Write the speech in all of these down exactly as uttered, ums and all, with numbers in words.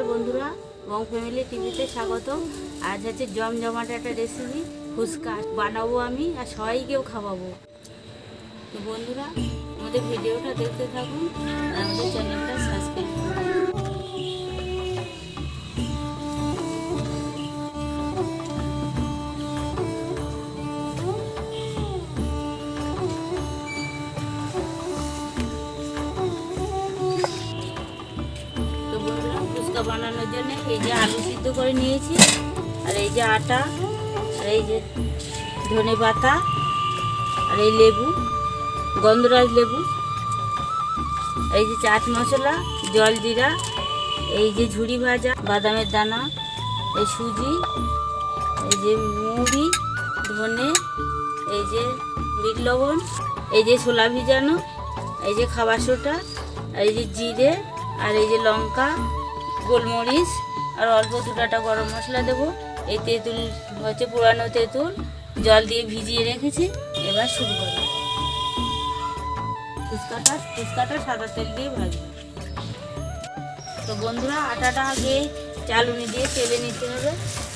বন্ধুরা, বং ফ্যামিলি টিভিতে স্বাগত। আজ হচ্ছে জমজমাট একটা রেসিপি ফুচকা বানাবো আমি, আর সবাইকেও খাওয়াবো। তো বন্ধুরা, আমাদের ভিডিওটা দেখতে থাকুন আর আমাদের চ্যানেলটা সাবস্ক্রাইব করুন। ফুচকা বানানোর জন্য এই যে আলু সিদ্ধ করে নিয়েছি, আর এই যে আটা, আর এই যে ধনে পাতা, আর এই লেবু, গন্ধরাজ লেবু, এই যে চাট মশলা, জল জিরা, এই যে ঝুড়ি ভাজা বাদামের দানা, এই সুজি, এই যে মুড়ি, ধনে, এই যে বিট লবণ, এই যে ছোলা ভিজানো, এই যে খাবার সোটা, এই যে জিরে, আর এই যে লঙ্কা, গোলমরিচ, আর অল্প দুটাটা গরম মশলা দেবো। এই তেঁতুল হচ্ছে পুরানো তেঁতুল, জল দিয়ে ভিজিয়ে রেখেছি। এবার শুরু করব। ফুচকাটা ফুচকাটা সাদা তেল দিয়ে ভাজবো। তো বন্ধুরা, আটাটা আগে চালুনি দিয়ে তেলে নিতে হবে।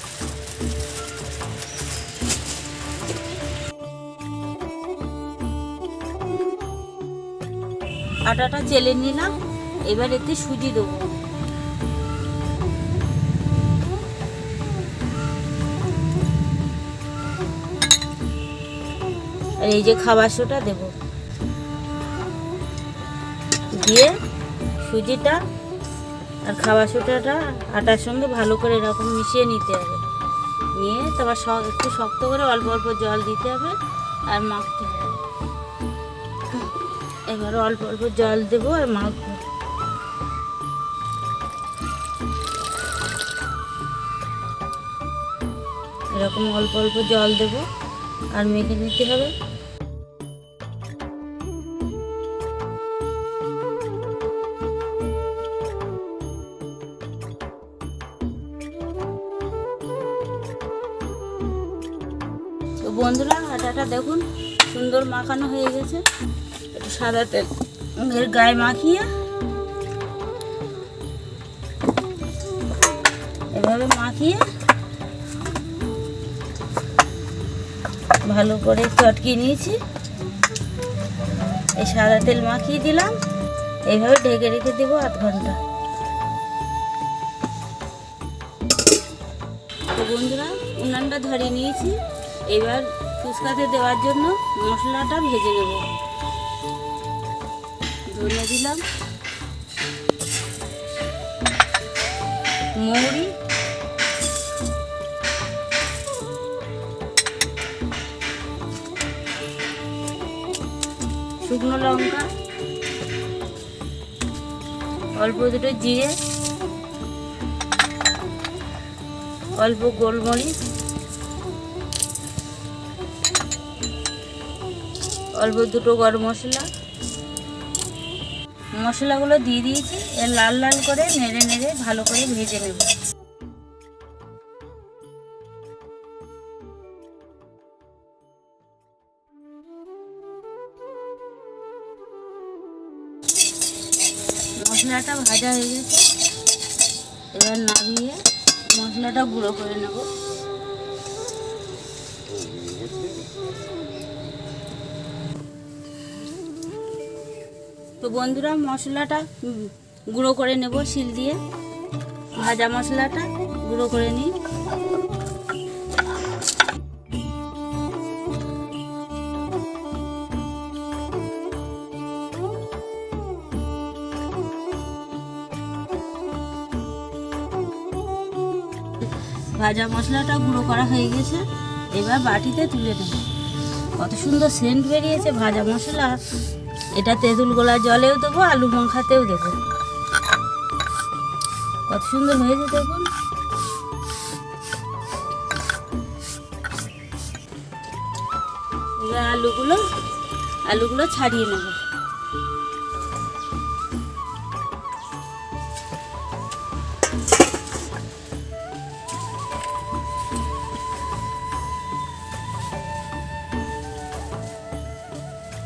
আটাটা চেলে নিলাম। এবার এতে সুজি দেবো। আর এই যে খাবার সোটা দেব, দিয়ে সুজিটা আর খাবার সোটাটা আটার সঙ্গে ভালো করে এরকম মিশিয়ে নিতে হবে। নিয়ে তারপর একটু শক্ত করে অল্প অল্প জল দিতে হবে আর মাখতে হবে। এবার অল্প অল্প জল দেবো আর মাখবো। এরকম অল্প অল্প জল দেবো আর মেখে নিতে হবে। তো বন্ধুরা, আটাটা দেখুন সুন্দর মাখানো হয়ে গেছে। একটু সাদা তেল এর গায়ে মাখিয়ে এভাবে মাখিয়ে ভালো করে চটকিয়ে নিয়েছি। এই সাদা তেল মাখিয়ে দিলাম। এইভাবে ঢেকে রেখে দেবো আধ ঘন্টা। তো বন্ধুরা, উনানটা ধরিয়ে নিয়েছি। এবার ফুচকাতে দেওয়ার জন্য মশলাটা ভেজে নেব। ধনে দিলাম, মৌরি, শুকনো লঙ্কা, অল্প দুটো জিরে, অল্প গোলমরিচ, অল্প দুটো গরম মশলা। মশলাগুলো দিয়ে দিয়েছি। এর লাল লাল করে নেড়ে নেড়ে ভালো করে ভেজে নেব। মশলাটা ভাজা হয়ে গেছে। এবার নামিয়ে মশলাটা গুঁড়ো করে নেব। তো বন্ধুরা, মশলাটা গুঁড়ো করে নেব শিল দিয়ে। ভাজা মশলাটা গুঁড়ো করে নিই। ভাজা মশলাটা গুঁড়ো করা হয়ে গেছে। এবার বাটিতে তুলে নেব। কত সুন্দর সেন্ট বেরিয়েছে ভাজা মশলা। এটা তেঁতুল গোলা জলেও দেবো, আলু মাখাতেও দেবো। কত সুন্দর হয়েছে দেখুন। এবার আলুগুলো আলুগুলো ছাড়িয়ে নেব।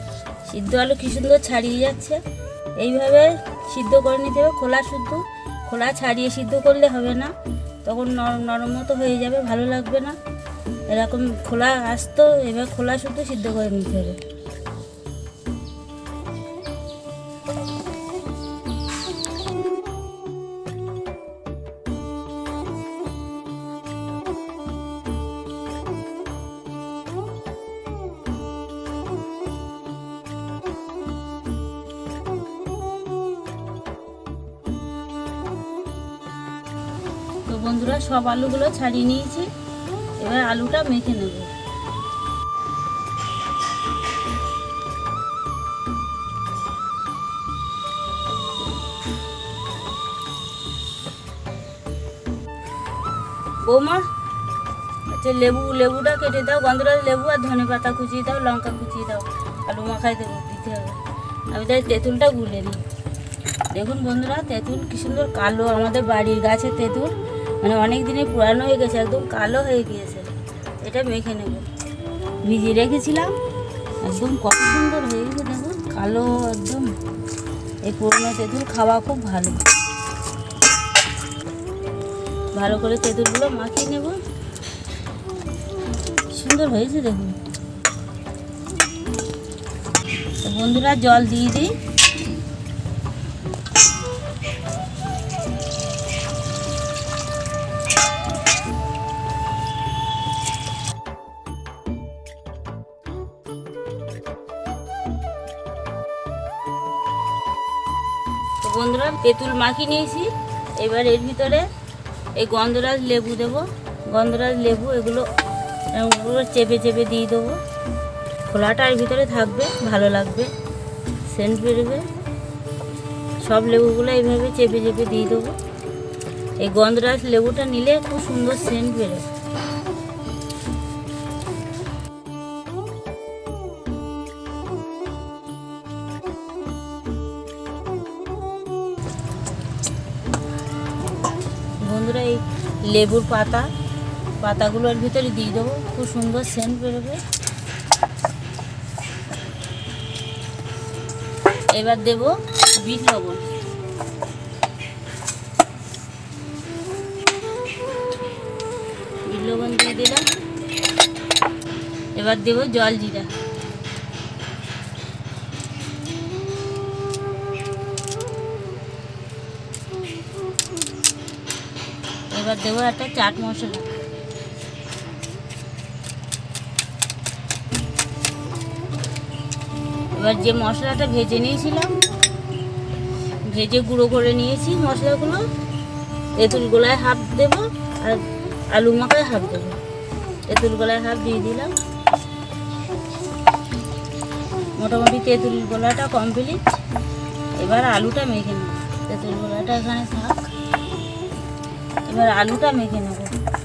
সিদ্ধ আলু কি সুন্দর ছাড়িয়ে যাচ্ছে। এইভাবে সিদ্ধ করে নিতে হবে। খোলা শুদ্ধ খোলা ছাড়িয়ে সিদ্ধ করলে হবে না, তখন নরম নরম মতো হয়ে যাবে, ভালো লাগবে না। এরকম খোলা আসতো, এবার খোলা শুদ্ধ সিদ্ধ করে নিতে হবে। তো বন্ধুরা, সব আলুগুলো ছাড়িয়ে নিয়েছি, এবার আলুটা মেখে নেব। বৌমা, আচ্ছা লেবু লেবুটা কেটে দাও, গন্ধরাজ লেবু আর ধনে পাতা কুচিয়ে দাও, লঙ্কা কুচিয়ে দাও, আলু মাখাই দেবো, দিতে হবে। আমি তাই তেঁতুলটা গুলে নিই। দেখুন বন্ধুরা, তেঁতুল কি সুন্দর কালো, আমাদের বাড়ির গাছের তেঁতুল, মানে অনেক দিনে পুরানো হয়ে গেছে, একদম কালো হয়ে গিয়েছে। এটা মেখে নেব, ভিজিয়ে রেখেছিলাম, একদম কত সুন্দর হয়ে গেছে দেখুন, কালো একদম। এই পুরনো তেঁতুল খাওয়া খুব ভালো। ভালো করে তেঁতুলগুলো মাখিয়ে নেব, সুন্দর হয়েছে দেখুন। তো বন্ধুরা, জল দিয়ে দিই। বন্ধুরা, তেঁতুল মাখিয়ে নিয়েছি, এবার এর ভিতরে এই গন্ধরাজ লেবু দেবো, গন্ধরাজ লেবু এগুলো এগুলো চেপে চেপে দিয়ে দেবো। খোলাটা এর ভিতরে থাকবে, ভালো লাগবে, সেন্ট বেরোবে। সব লেবুগুলো এইভাবে চেপে চেপে দিয়ে দেবো। এই গন্ধরাজ লেবুটা নিলে খুব সুন্দর সেন্ট বেরোবে। বন্ধুরা, এই লেবুর পাতা পাতাগুলোর ভিতরে দিয়ে দেবো, খুব সুন্দর সেন্ট বেরোবে। এবার দেবো বিট লবণ, বিট লবণ দিয়ে দিলাম। এবার দেবো জল জিরা, এবার দেবো একটা চাট মশলা, এবার যে মশলাটা ভেজে নিয়েছিলাম, ভেজে গুঁড়ো করে নিয়েছি মশলাগুলো, তেঁতুল গোলায় হাফ দেবো আর আলু মাখায় হাফ দেবো। তেঁতুল গোলায় হাফ দিয়ে দিলাম। মোটামুটি তেঁতুল গোলাটা কমপ্লিট। এবার আলুটা মেখে নেব, তেঁতুল গোলাটা এখানে থাক। এবার আলুটা মেখে নেব।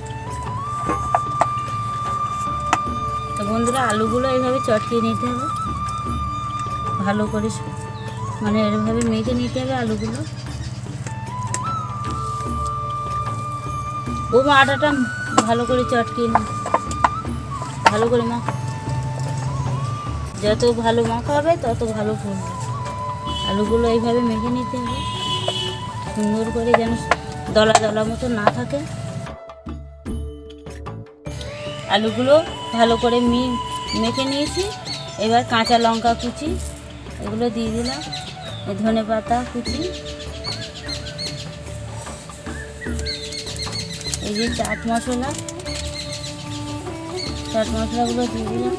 তো বন্ধুরা, আলুগুলো এইভাবে চটকিয়ে নিতে হবে, ভালো করে, মানে এরভাবে মেখে নিতে হবে আলুগুলো। ও আটাটা ভালো করে চটকিয়ে নিই, ভালো করে মাখা, যত ভালো মাখা হবে তত ভালো ফুলবে। আলুগুলো এইভাবে মেখে নিতে হবে সুন্দর করে, যেন দলা দলা মতো না থাকে। আলুগুলো ভালো করে মি মেখে নিয়েছি। এবার কাঁচা লঙ্কা কুচি এগুলো দিয়ে দিলাম, ধনে পাতা কুচি, এই যে চাট মশলা, চাট মশলাগুলো দিয়ে দিলাম,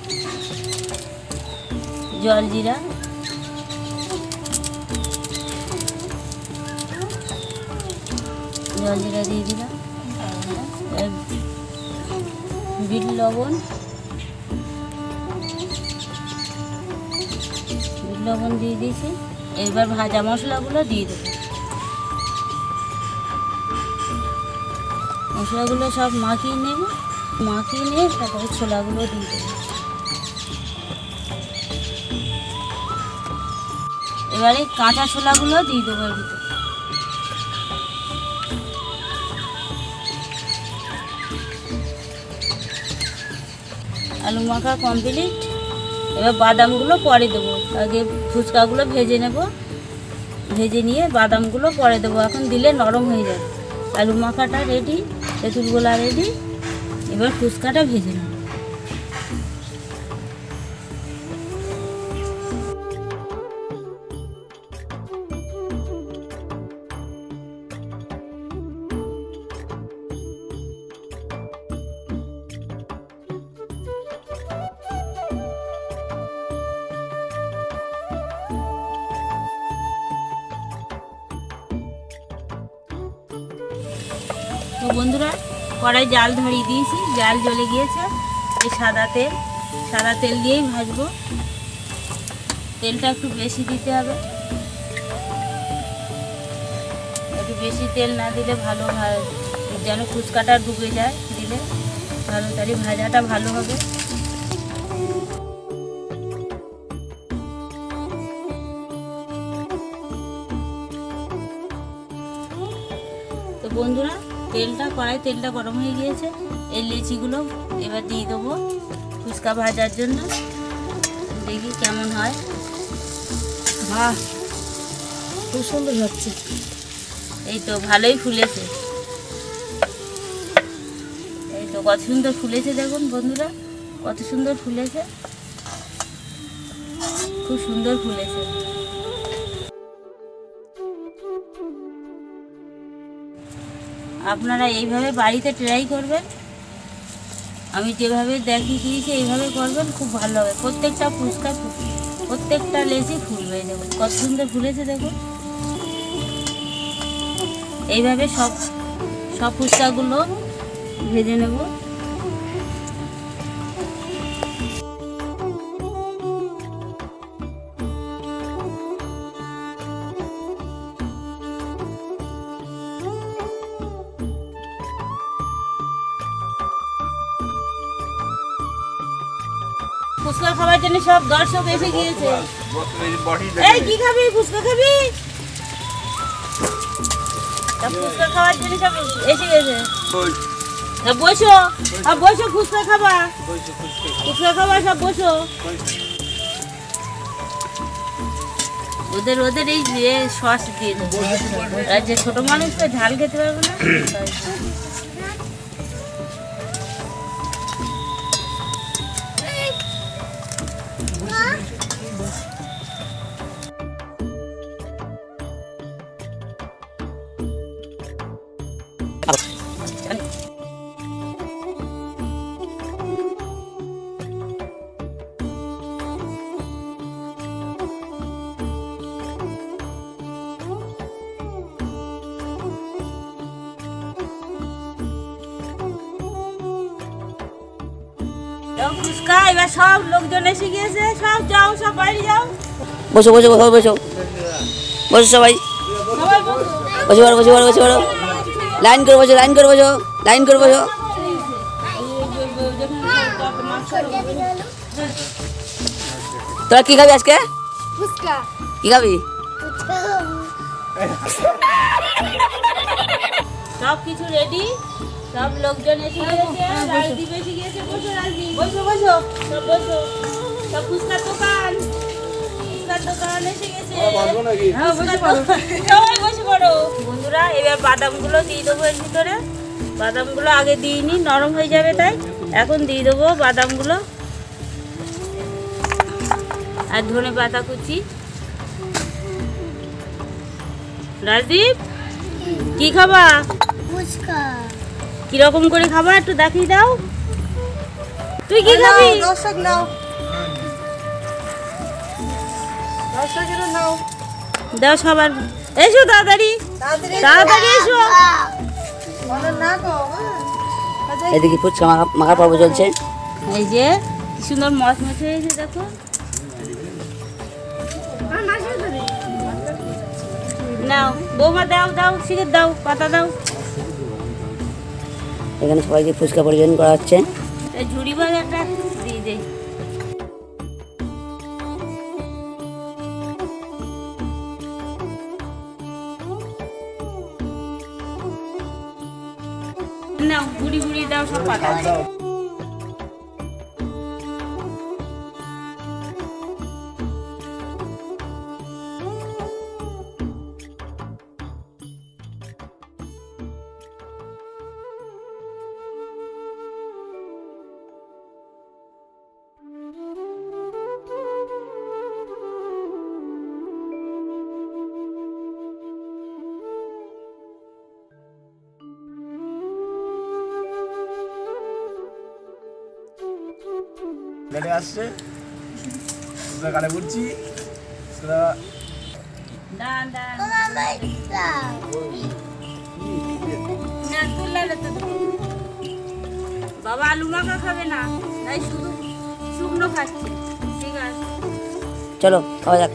জল জিরা, জল জিরা দিয়ে দিলাম, বিট লবণ, বিট লবণ দিয়ে দিয়েছি। এবার ভাজা মশলাগুলো দিয়ে দেবো। মশলাগুলো সব মাখিয়ে নেব, মাখিয়ে নিয়ে তারপরে ছোলাগুলো দিয়ে দেবো। এবারে কাঁচা ছোলাগুলো দিয়ে দেবো এর ভিতরে। আলু মাখা কমপ্লিট। এবার বাদামগুলো পরে দেবো, আগে ফুচকাগুলো ভেজে নেব, ভেজে নিয়ে বাদামগুলো পরে দেবো, এখন দিলে নরম হয়ে যাবে। আলু মাখাটা রেডি, তেঁতুল গোলা রেডি, এবার ফুচকাটা ভেজে নেব। তো বন্ধুরা, কড়াই জাল ধরিয়ে দিয়েছি, জাল জ্বলে গিয়েছে। এই সাদা তেল, সাদা তেল দিয়েই ভাজবো। তেলটা একটু বেশি দিতে হবে, একটু বেশি তেল না দিলে ভালো হয়, যেন ফুচকাটা ডুবে যায়, দিলে ভালো, তাহলে ভাজাটা ভালো হবে। তো বন্ধুরা, তেলটা কড়াই তেলটা গরম হয়ে গিয়েছে। এই লেচিগুলো এবার দিয়ে দেবো ফুচকা ভাজার জন্য। দেখি কেমন হয়। বাহ, খুব সুন্দর হচ্ছে। এই তো ভালোই ফুলেছে, এই তো কত সুন্দর ফুলেছে, দেখুন বন্ধুরা কত সুন্দর ফুলেছে, খুব সুন্দর ফুলেছে। আপনারা এইভাবে বাড়িতে ট্রাই করবেন, আমি যেভাবে দেখিয়ে দিয়েছি এইভাবে করবেন, খুব ভালো হবে। প্রত্যেকটা ফুচকা, প্রত্যেকটা লেচি ফুলবে, দেখুন কত সুন্দর ফুলেছে, দেখুন। এইভাবে সব সব ফুচকাগুলো ভেজে নেব। ফুচকা খাবার জন্য সব দর্শক এসে গিয়েছে। এই কি খাবি? ফুচকা খাবি? ফুচকা খাওয়ার জন্য সব এসে গেছে। বসো, আর বসো, ফুচকা খাবা, ফুচকা খাবা, সব বসো। ওদের ওদের এই সস দিয়ে দেবো, আর যে ছোট মানুষ তো ঝাল খেতে পারবে না। ফুচকা এবার সব লোকজন এসে গিয়েছে, সব যাও, সব বাইরে যাও। বসো বসো বসো বসো বসো সবাই, বসে পড়ো বসে পড়ো বসে পড়ো, লাইন করে বসো, লাইন করে বসো, লাইন করে বসো। তোরা কি খাবি আজকে? ফুচকা। কি খাবি? সব কিছু রেডি, সব লোকজন এসে গিয়েছে, রাজদীপ এসে গিয়েছে। বসো রাজদীপ, বসো বসো, সব বসো, সব ফুচকার দোকান, ফুচকার দোকান এসে গেছে। সবাই বসে পড়ো। বন্ধুরা, এবার বাদামগুলো দিয়ে দেবো এর ভিতরে। বাদামগুলো আগে দিইনি, নরম হয়ে যাবে, তাই এখন দিয়ে দেবো বাদামগুলো। আর ধনে পাতা কুচি। রাজদীপ, কি খাবা? ফুচকা। কিরকম করে খাবা একটু দেখিয়ে দাও। তুই কি খাবি? দর্শক নাও, দর্শকেরও নাও, দাও সবার। এসো তাড়াতাড়ি, তাড়াতাড়ি এসো। এদিকে ফুচকা মাখার পর্ব চলছে। এই যে কি সুন্দর মচমচ হয়েছে, দেখো। নাও বৌমা, দাও দাও, শিখে দাও, পাতা দাও। এখানে সবাইকে ফুচকা পরিবেশন করা হচ্ছে। ঝুড়ি বাজারটা দিয়ে দেই। নাও, ঘুরি ঘুরি দাও সব পাতা। গাড়ি আসছে গাড়ি উঠছি দাঁড়ান দাঁড়ান বাবা আলু মাখা খাবে না, তাই শুধু শুকনো খাচ্ছে। ঠিক আছে চলো খাওয়া যাক।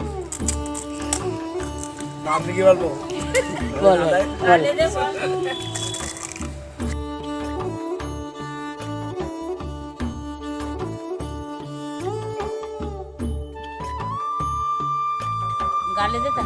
আপনি কি বলবো? বল বল গালে দে তা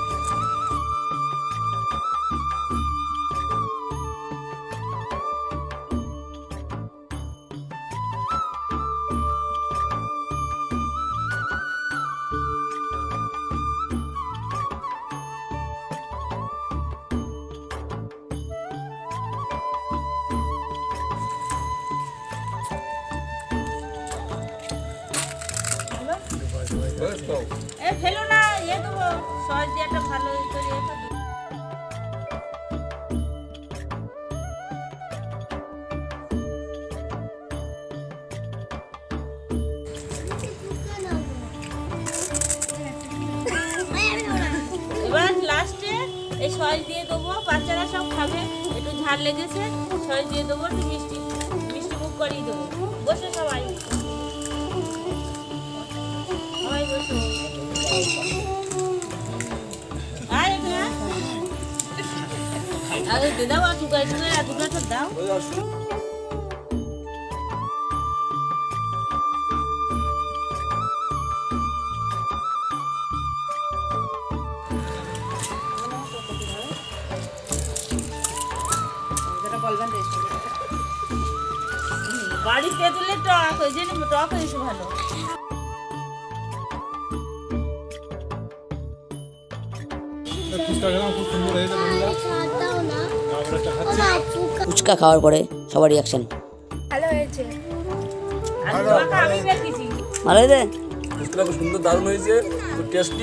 এ ফেলো না, এ দেবো সস দিয়ে একটা ভালো করে এ তো এবার লাস্টে এই সস দিয়ে দেবো, বাচ্চারা সব খাবে, একটু ঝাল লেগেছে সস দিয়ে দেবো, একটু মিষ্টি মিষ্টি মুখ করিয়ে দেবো। বসে সবাই সবাই বসো। আরে না আরে দে দাও, আর টুকাই টুকাই আর দুটো তো দাও। বাড়ি তেঁতুলের টক, ওই জন্য টক হয়েছে ভালো। ফুচকা খাওয়ার পরে সবার রিয়াকশন ভালো হয়েছে, আমি দেখেছি ভালো হয়েছে। ফুচকা খুব সুন্দর, দারুণ হয়েছে, খুব টেস্টি।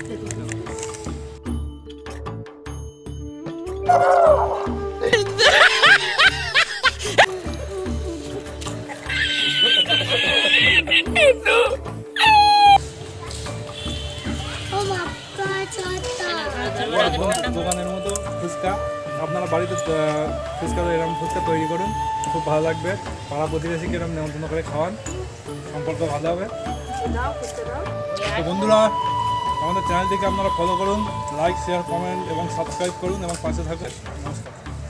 দোকানের মতো ফুচকা আপনারা বাড়িতে ফুচকা এরকম ফুচকা তৈরি করুন, খুব ভালো লাগবে। পাড়া প্রতিবেশীকে এরকম নেমন্তন্ন করে খাওয়ান, সম্পর্ক ভালো হবে। তো বন্ধুরা, আমাদের চ্যানেলটিকে আপনারা ফলো করুন, লাইক শেয়ার কমেন্ট এবং সাবস্ক্রাইব করুন এবং পাশে থাকবেন। নমস্কার।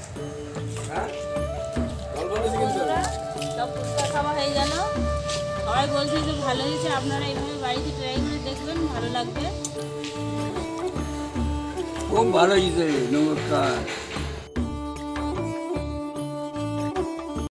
সব ফুচকা খাওয়া হয়ে গেল, সবাই বলছে যে ভালো হয়েছে, আপনারা এইভাবে বাড়িতে ট্রাই করে দেখবেন, ভালো লাগবে। খুব ভালো হয়েছে। নমস্কার।